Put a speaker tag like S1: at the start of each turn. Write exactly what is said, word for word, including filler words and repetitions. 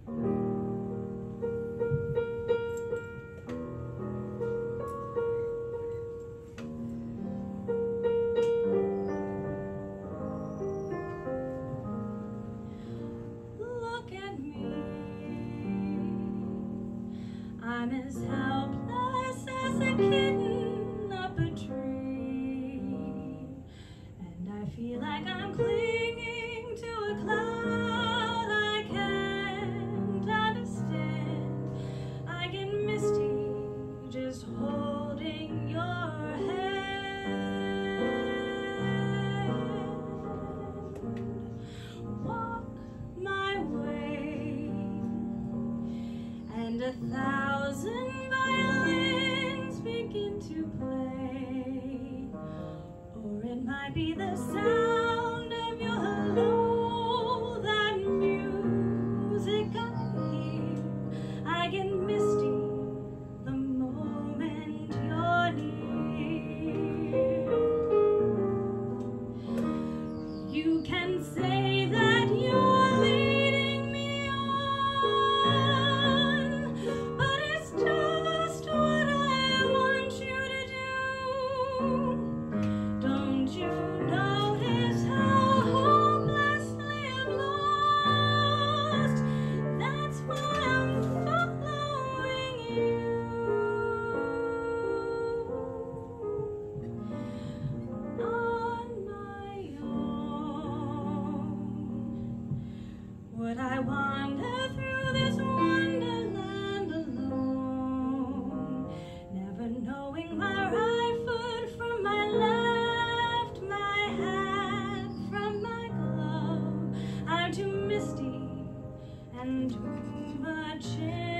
S1: I'm as helpless as a kitten up a tree, and I feel like I'm clinging to a cloud I can't understand. I get misty just holding your hand. Walk my way, and a thousand violins begin to play, or it might be the sound of your hello, that music I hear. I get misty the moment you're near. You can say that you're leading me on, but it's just what I want you to do. Don't you notice how hopelessly I'm lost? That's why I'm following you. On my own, would I wander through this wonderland alone, never knowing my right foot from my left, my hat from my glove? I'm too misty and too much in